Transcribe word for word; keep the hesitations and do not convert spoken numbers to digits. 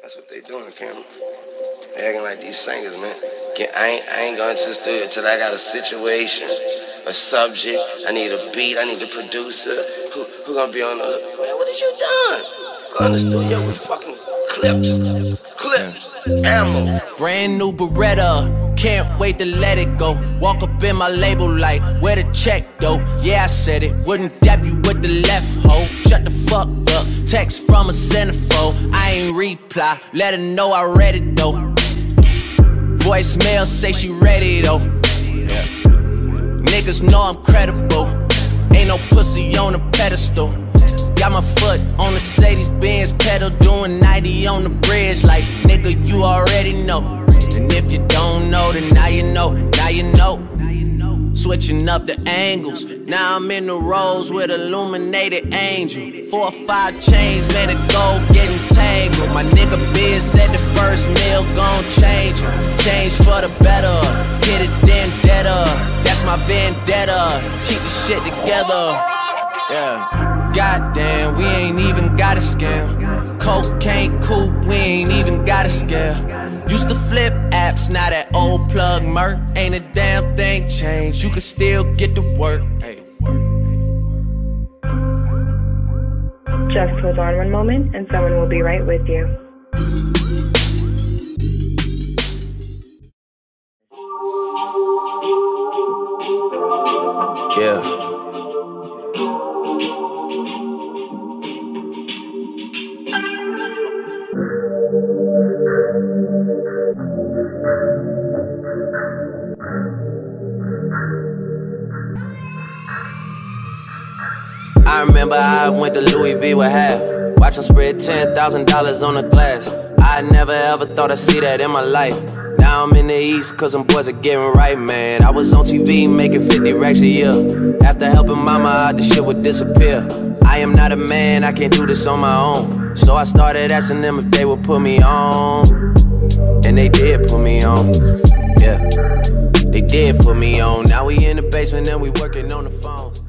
That's what they doing, Cameron. They acting like these singers, man. I ain't, I ain't going to the studio till I got a situation, a subject. I need a beat. I need a producer. Who, who gonna be on the hook? Man, what is you doing? Go in the studio with fucking clips, clips, ammo. Brand new Beretta, can't wait to let it go. Walk up in my label like, where the check though? Yeah, I said it, wouldn't dap you with the left hoe. Shut the fuck up, text from a centerfold. I ain't reply, let her know I read it though. Voicemail say she ready though. Yeah. Niggas know I'm credible, ain't no pussy on a pedestal. Got my foot on the Mercedes-Benz pedal, doing ninety on the bridge. Like, nigga, you already know. And if you don't know, then now you know, now you know. Switching up the angles, now I'm in the rows with illuminated angel. Four or five chains, man, the gold getting tangled. My nigga Biz said the first meal gon' change him. Change for the better, hit it then deader. That's my vendetta, keep the shit together. Yeah. Goddamn, we ain't even got a scam. Cocaine coupe, we ain't even got a scale. Used to flip apps, now that old plug murk. Ain't a damn thing changed, you can still get to work. Hey. Just hold on one moment and someone will be right with you. Yeah. I remember I went to Louis V with half. Watch them spread ten thousand dollars on the glass. I never ever thought I'd see that in my life. Now I'm in the East cause them boys are getting right, man. I was on T V making fifty racks a year. After helping mama out, the shit would disappear. I am not a man, I can't do this on my own. So I started asking them if they would put me on. And they did put me on. Yeah, they did put me on. Now we in the basement and we working on the phones.